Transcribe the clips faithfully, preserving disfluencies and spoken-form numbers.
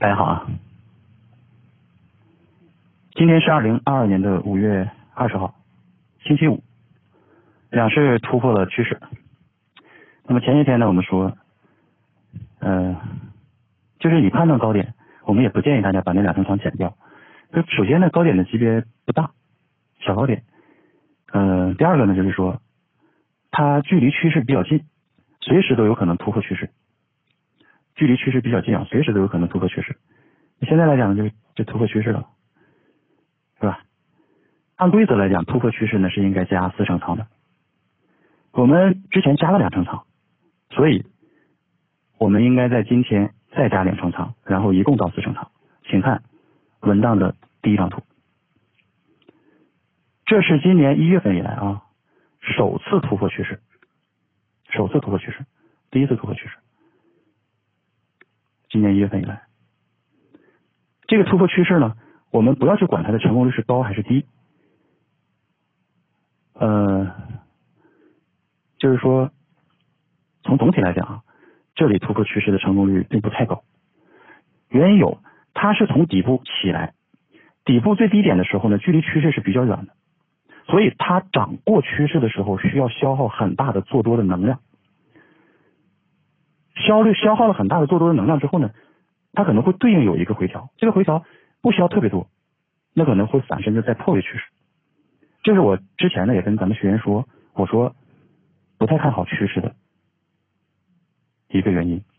大家好啊，今天是二零二二年的五月二十号，星期五，两市突破了趋势。那么前些天呢，我们说，呃，就是你判断高点，我们也不建议大家把那两层墙剪掉。就首先呢，高点的级别不大，小高点。呃，第二个呢，就是说，它距离趋势比较近，随时都有可能突破趋势。距离趋势比较近啊，随时都有可能突破趋势。现在来讲就就突破趋势了，是吧？按规则来讲，突破趋势呢是应该加四成仓的。我们之前加了两成仓，所以我们应该在今天再加两成仓，然后一共到四成仓。请看文档的第一张图，这是今年一月份以来啊首次突破趋势，首次突破趋势，第一次突破趋势。今年一月份以来，这个突破趋势呢，我们不要去管它的成功率是高还是低，呃，就是说，从总体来讲啊，这里突破趋势的成功率并不太高。原因有，它是从底部起来，底部最低点的时候呢，距离趋势是比较远的，所以它涨过趋势的时候，需要消耗很大的做多的能量。消率消耗了很大的做多的能量之后呢，它可能会对应有一个回调，这个回调不需要特别多，那可能会反身的再破回趋势。这是我之前呢也跟咱们学员说，我说不太看好趋势的一个原因，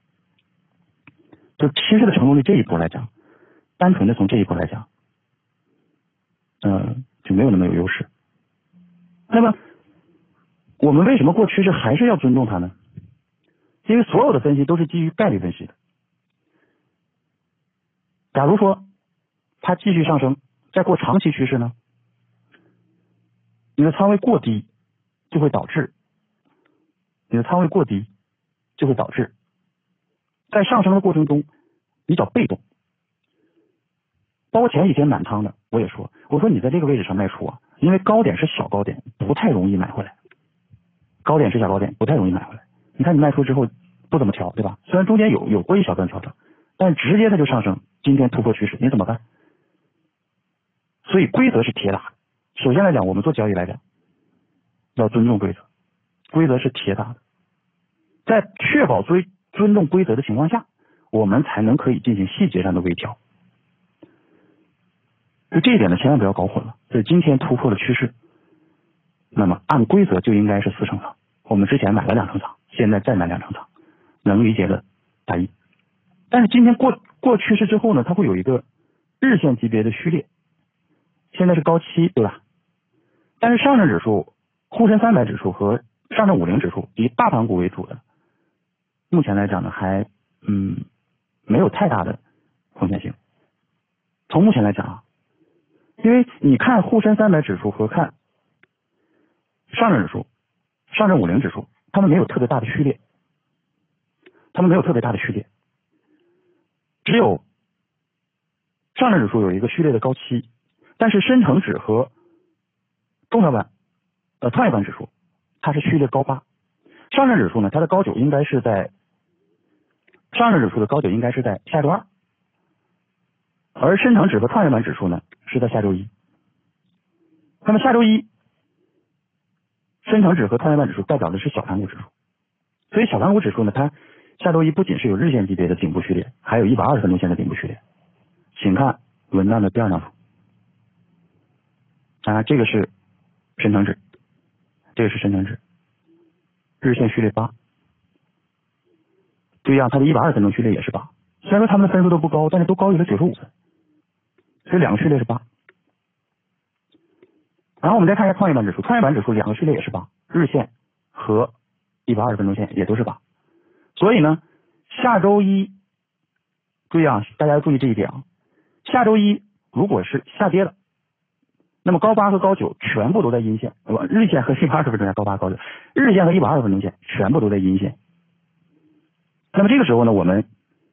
就趋势的成功率这一波来讲，单纯的从这一波来讲，嗯、呃，就没有那么有优势。那么我们为什么过趋势还是要尊重它呢？因为所有的分析都是基于概率分析的。假如说它继续上升，再过长期趋势呢，你的仓位过低，就会导致你的仓位过低，就会导致在上升的过程中比较被动。包括前几天满仓的，我也说，我说你在这个位置上卖出啊，因为高点是小高点，不太容易买回来。高点是小高点，不太容易买回来。你看你卖出之后不怎么调，对吧？虽然中间有有过一小段调整，但直接它就上升，今天突破趋势，你怎么办？所以规则是铁打的。首先来讲，我们做交易来讲，要尊重规则，规则是铁打的。在确保尊尊重规则的情况下，我们才能可以进行细节上的微调。就这一点呢，千万不要搞混了。所以今天突破了趋势，那么按规则就应该是四成仓。我们之前买了两成仓，现在再买两成仓，能理解的打一。但是今天过过趋势之后呢，它会有一个日线级别的序列，现在是高七，对吧？但是上证指数、沪深三百指数和上证五零指数以大盘股为主的，目前来讲呢，还嗯没有太大的风险性。从目前来讲啊，因为你看沪深三百指数和看上证指数、上证五零指数，它们没有特别大的序列，它们没有特别大的序列，只有上证指数有一个序列的高七，但是深成指和中小板呃创业板指数它是序列高八。上证指数呢，它的高九应该是在上证指数的高九应该是在下周二，而深成指和创业板指数呢是在下周一。那么下周一深成指和创业板指数代表的是小盘股指数，所以小盘股指数呢，它下周一不仅是有日线级别的顶部序列，还有一百二十分钟线的顶部序列。请看文档的第二张图啊，这个是深成指，这个是深成指，日线序列八。对呀，它的一百二十分钟序列也是八。虽然说他们的分数都不高，但是都高于了九十五分，所以两个序列是八。然后我们再看一下创业板指数，创业板指数两个序列也是八，日线和一百二十分钟线也都是八。所以呢，下周一，注意啊，大家要注意这一点啊。下周一如果是下跌了，那么高八和高九全部都在阴线，对吧？日线和一百二十分钟线，高八高九，日线和一百二十分钟线全部都在阴线。那么这个时候呢，我们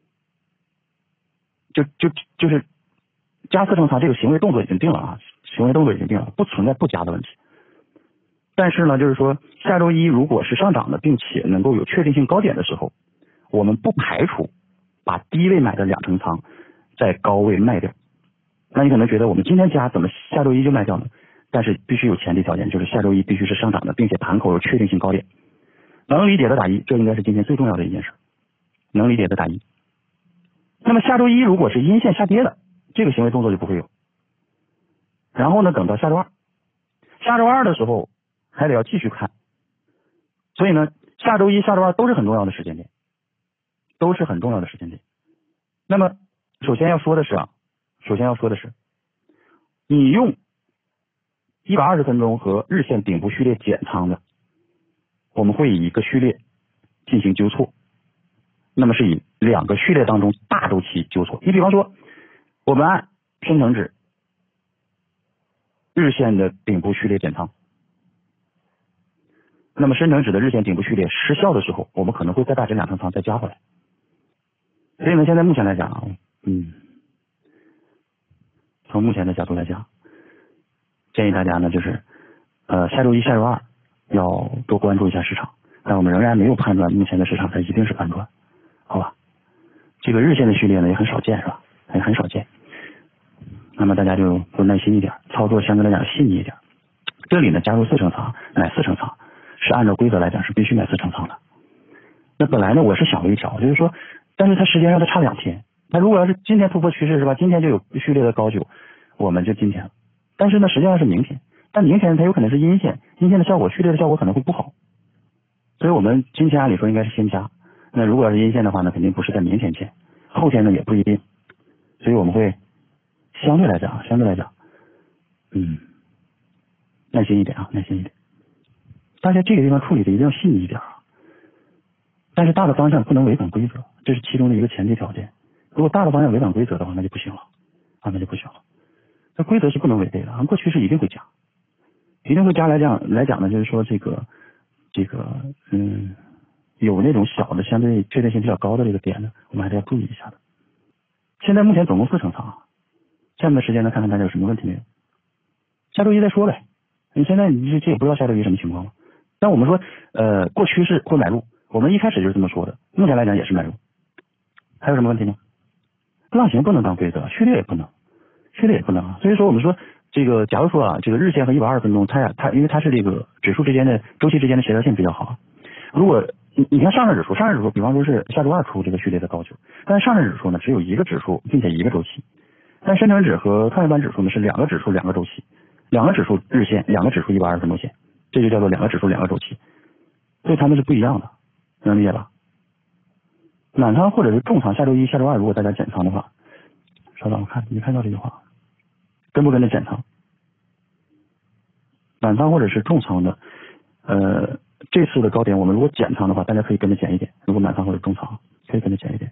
就就就是加四成仓这个行为动作已经定了啊，行为动作已经定了，不存在不加的问题。但是呢，就是说下周一如果是上涨的，并且能够有确定性高点的时候，我们不排除把低位买的两成仓在高位卖掉。那你可能觉得我们今天加怎么下周一就卖掉呢？但是必须有前提条件，就是下周一必须是上涨的，并且盘口有确定性高点。能理解的打一，这应该是今天最重要的一件事。能理解的打一。那么下周一如果是阴线下跌的，这个行为动作就不会有。然后呢，等到下周二，下周二的时候还得要继续看。所以呢，下周一、下周二都是很重要的时间点，都是很重要的时间点。那么首先要说的是啊，首先要说的是，你用一百二十分钟和日线顶部序列减仓的，我们会以一个序列进行纠错，那么是以两个序列当中大周期纠错。你比方说，我们按深成指日线的顶部序列减仓，那么深成指的日线顶部序列失效的时候，我们可能会再把这两层仓再加回来。所以呢，现在目前来讲啊，嗯，从目前的角度来讲，建议大家呢就是呃下周一、下周二要多关注一下市场，但我们仍然没有判断目前的市场它一定是反转，好吧？这个日线的序列呢也很少见，是吧？也很少见。那么大家就多耐心一点，操作相对来讲细腻一点。这里呢加入四成仓，买四成仓是按照规则来讲是必须买四成仓的。那本来呢我是想了一条，就是说，但是它时间上它差两天，那如果要是今天突破趋势是吧？今天就有序列的高九，我们就今天了。但是呢实际上是明天，但明天它有可能是阴线，阴线的效果序列的效果可能会不好，所以我们今天按理说应该是先加。那如果要是阴线的话呢，肯定不是在明天签，后天呢也不一定，所以我们会相对来讲，相对来讲，嗯，耐心一点啊，耐心一点。大家这个地方处理的一定要细腻一点啊，但是大的方向不能违反规则，这是其中的一个前提条件。如果大的方向违反规则的话，那就不行了啊，那就不行了。这规则是不能违背的，过趋势一定会加，一定会加来讲来讲呢，就是说这个这个嗯。有那种小的相对确定性比较高的这个点呢，我们还是要注意一下的。现在目前总共四成仓，下面的时间呢，看看大家有什么问题没有。下周一再说呗，你现在你这这也不知道下周一什么情况了。但我们说，呃，过趋势会买入，我们一开始就是这么说的，目前来讲也是买入。还有什么问题呢？浪形不能当规则，序列也不能，序列也不能啊。所以说我们说这个，假如说啊，这个日线和一百二十分钟，它呀它因为它是这个指数之间的周期之间的协调性比较好，如果你你看上证指数，上证指数比方说是下周二出这个序列的高九，但是上证指数呢只有一个指数，并且一个周期，但深成指和创业板指数呢是两个指数两个周期，两个指数日线，两个指数一百二十分钟线，这就叫做两个指数两个周期，所以它们是不一样的，能理解吧？满仓或者是重仓，下周一、下周二如果大家减仓的话，稍等我看你看到这句话，跟不跟着减仓？满仓或者是重仓的，呃。这次的高点我们如果减仓的话，大家可以跟着减一点，如果满仓或者重仓可以跟着减一点，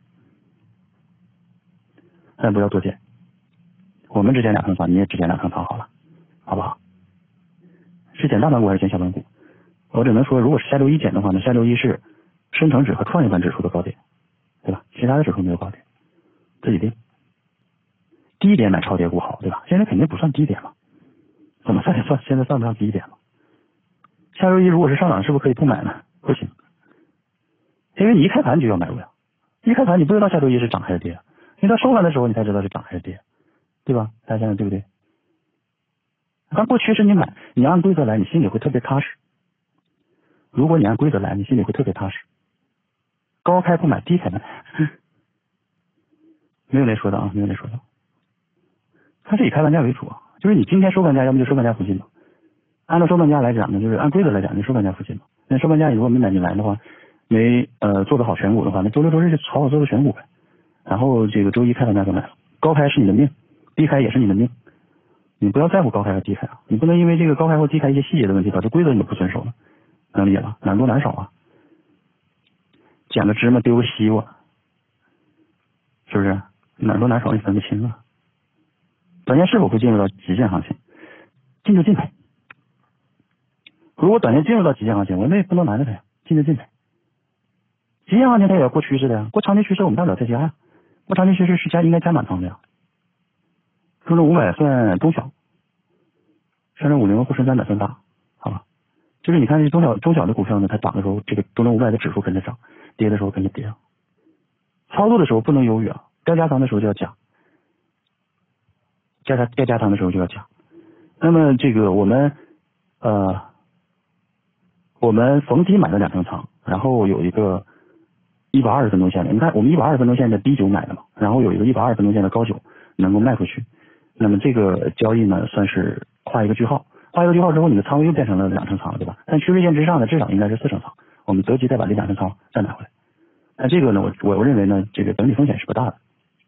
但不要多减。我们只减两成仓，你也只减两成仓好了，好不好？是减大盘股还是减小盘股？我只能说，如果是下周一减的话呢，下周一是深成指和创业板指数的高点，对吧？其他的指数没有高点，自己定。低点买超跌股好，对吧？现在肯定不算低点了，怎么算也算，现在算不上低点了。下周一如果是上涨，是不是可以不买呢？不行，因为你一开盘就要买入呀。一开盘你不知道下周一是涨还是跌，你到收盘的时候你才知道是涨还是跌，对吧？大家想想对不对？但过趋势你买，你按规则来，你心里会特别踏实。如果你按规则来，你心里会特别踏实。高开不买，低开买，没有人说的啊，没有人说的。它是以开盘价为主啊，就是你今天收盘价，要么就收盘价附近嘛。按照收盘价来讲呢，就是按规则来讲，就收盘价附近嘛。那收盘价如果没买进来的话，没呃做得好选股的话，那周六周日就好好做做选股呗。然后这个周一开盘价就买了，高开是你的命，低开也是你的命。你不要在乎高开和低开啊，你不能因为这个高开或低开一些细节的问题，导致规则你不遵守了，能理解吧？难多难少啊，捡个芝麻丢个西瓜，是不是？难多难少你分不清啊。短线是否会进入到极限行情？进就进呗。如果短线进入到极限行情，我们也不能拦着它呀，进就进呗。极限行情它也要过趋势的呀，过长期趋势我们大不了再加呀，过长期趋势是加应该加满仓的呀。中证五百算中小，上证五零或深三百算大，好吧？就是你看这中小中小的股票呢，它涨的时候，这个中证五百的指数跟着涨，跌的时候跟着跌。 操作的时候不能犹豫啊，该加仓的时候就要加，该加该加仓的时候就要加。那么这个我们呃我们逢低买了两成仓，然后有一个一百二十分钟线的，你看我们一百二十分钟线的低九买的嘛，然后有一个一百二十分钟线的高九能够卖回去，那么这个交易呢算是画一个句号，画一个句号之后，你的仓位又变成了两成仓了，对吧？但趋势线之上呢，至少应该是四成仓，我们择机再把这两成仓再买回来。那这个呢，我我我认为呢，这个整体风险是不大的，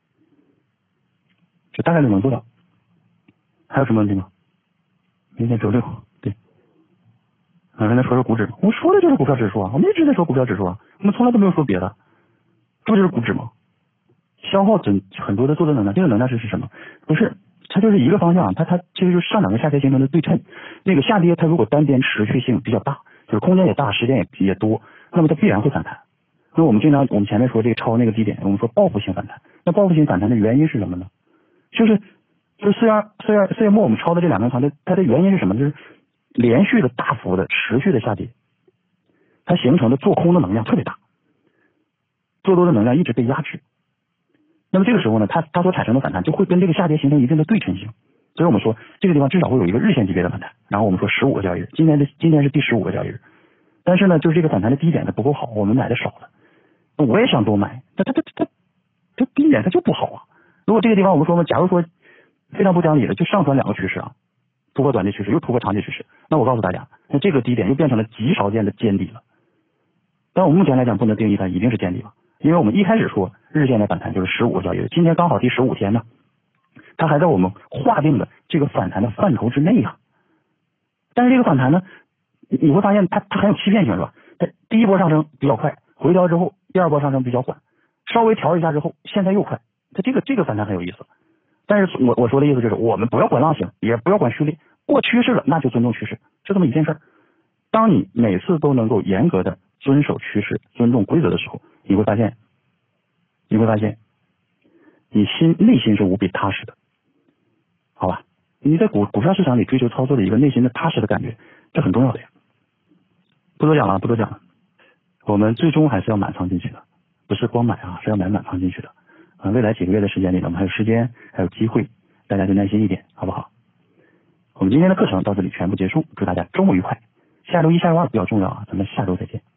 就大概率能做到。还有什么问题吗？明天周六，对。啊，刚才说说股指，我说的就是股票指数啊，我们一直在说股票指数啊，我们从来都没有说别的，这不就是股指吗？消耗很很多的做多能量，这个能量是是什么？不是，它就是一个方向，它它其实就是上涨跟下跌形成的对称。那个下跌它如果单边持续性比较大，就是空间也大，时间也也多，那么它必然会反弹。那我们经常我们前面说这个超那个低点，我们说报复性反弹。那报复性反弹的原因是什么呢？就是就是四月四月四月末我们超的这两根长，它它的原因是什么？就是连续的大幅的持续的下跌，它形成的做空的能量特别大，做多的能量一直被压制。那么这个时候呢，它它所产生的反弹就会跟这个下跌形成一定的对称性。所以我们说这个地方至少会有一个日线级别的反弹。然后我们说十五个交易日，今天的今天是第十五个交易日，但是呢，就是这个反弹的低点呢不够好，我们买的少了。我也想多买，它它它它它低点它就不好啊。如果这个地方我们说嘛，假如说非常不讲理的就上传两个趋势啊，突破短期趋势又突破长期趋势，那我告诉大家，那这个低点又变成了极少见的尖底了。但我们目前来讲不能定义它一定是尖底了，因为我们一开始说日线的反弹就是十五个交易日，今天刚好第十五天呢，它还在我们划定的这个反弹的范畴之内啊。但是这个反弹呢，你会发现它它很有欺骗性，是吧？它第一波上升比较快，回调之后第二波上升比较缓，稍微调一下之后现在又快，它这个这个反弹很有意思。但是我我说的意思就是，我们不要管浪形，也不要管序列，过趋势了那就尊重趋势，就这么一件事儿。当你每次都能够严格的遵守趋势、尊重规则的时候，你会发现，你会发现，你心内心是无比踏实的，好吧？你在股股票市场里追求操作的一个内心的踏实的感觉，这很重要的呀。不多讲了，不多讲了，我们最终还是要满仓进去的，不是光买啊，是要买满仓进去的。啊，未来几个月的时间里呢，我们还有时间，还有机会，大家就耐心一点，好不好？我们今天的课程到这里全部结束，祝大家周末愉快。下周一、下周二比较重要啊，咱们下周再见。